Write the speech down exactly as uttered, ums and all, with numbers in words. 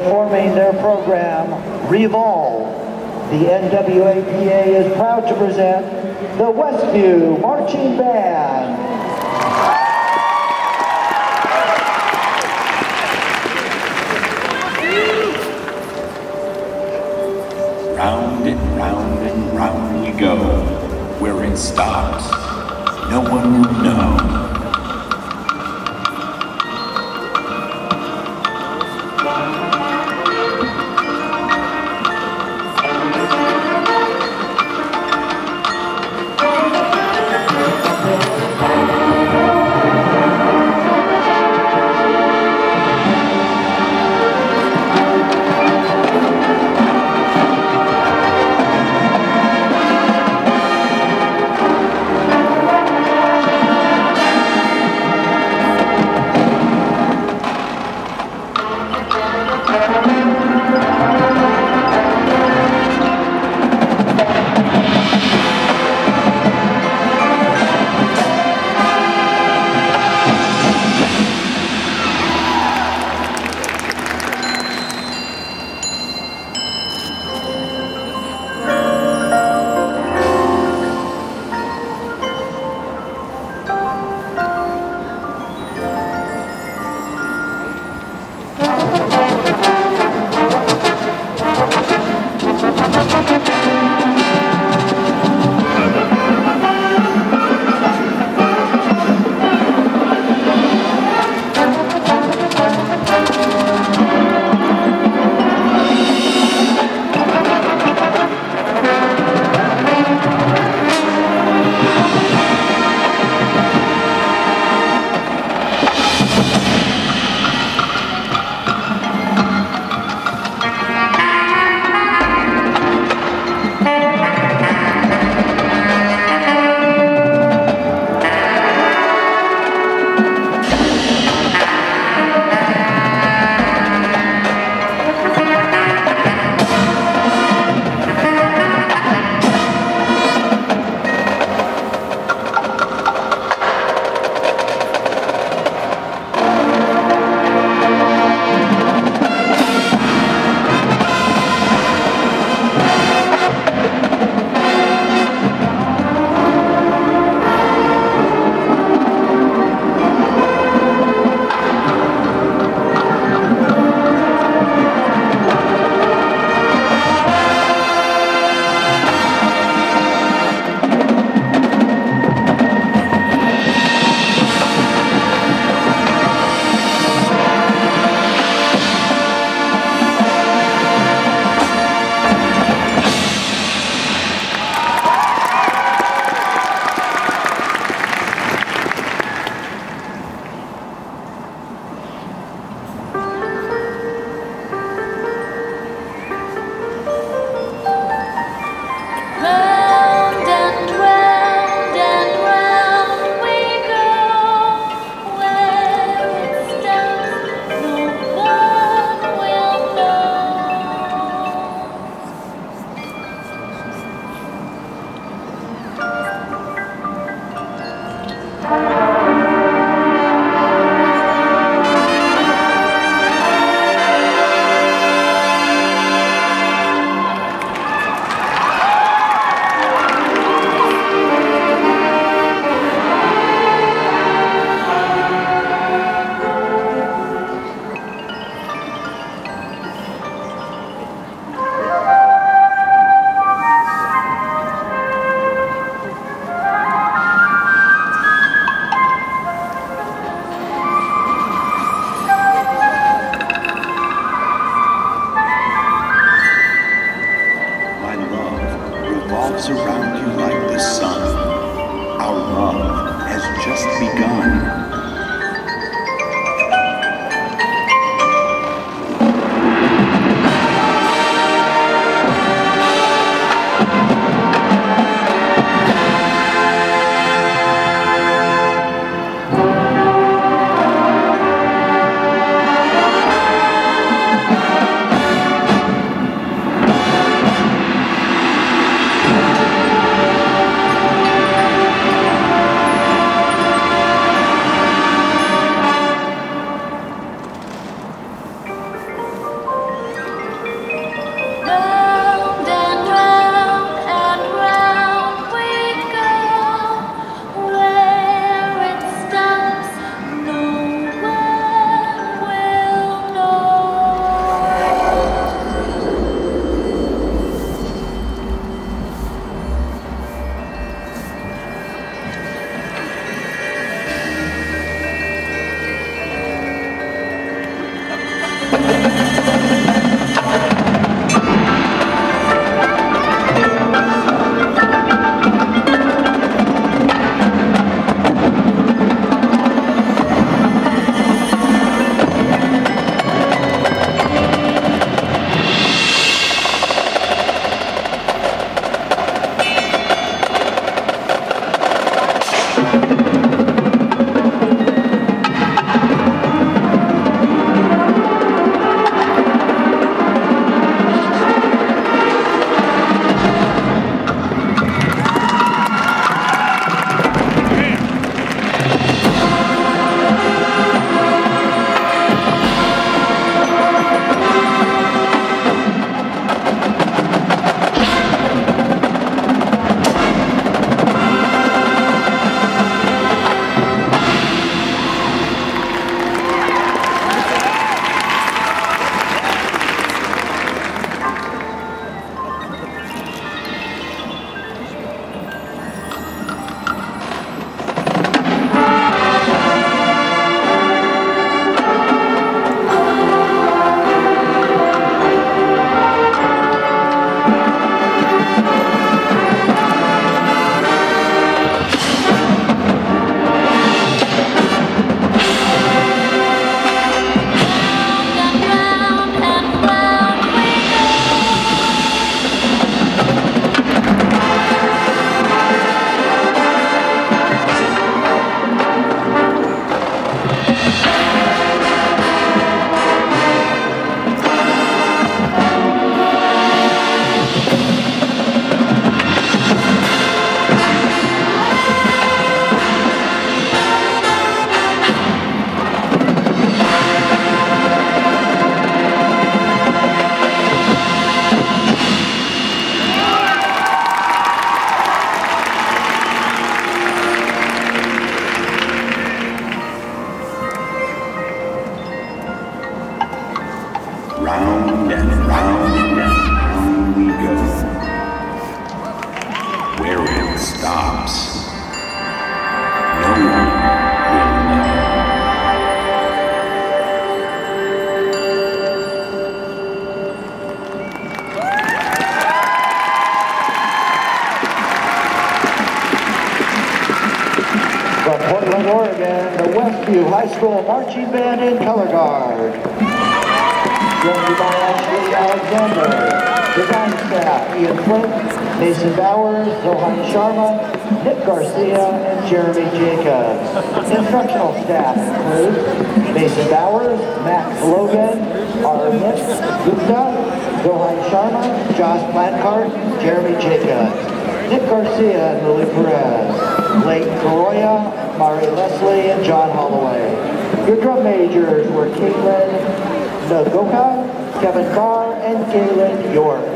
performing their program, Revolve, the N W A P A is proud to present the Westview Marching Band. Round and round and round we go. Where it stops, no one will know. Around you like the sun. Our love has just begun. Round and round and round we go. Where it stops, no one will know. From Portland, Oregon, the Westview High School Marching Band in Color Guard. Joined by Ashley Alexander, design staff Ian Flint, Mason Bowers, Zohan Sharma, Nick Garcia, and Jeremy Jacobs. Instructional staff includes Mason Bowers, Max Logan, Arnett Gupta, Zohan Sharma, Josh Plancart, Jeremy Jacobs, Nick Garcia and Lily Perez, Blake Goroya, Mari Leslie, and John Holloway. Your drum majors were Caitlin Nagoka, Kevin Carr, and Galen York.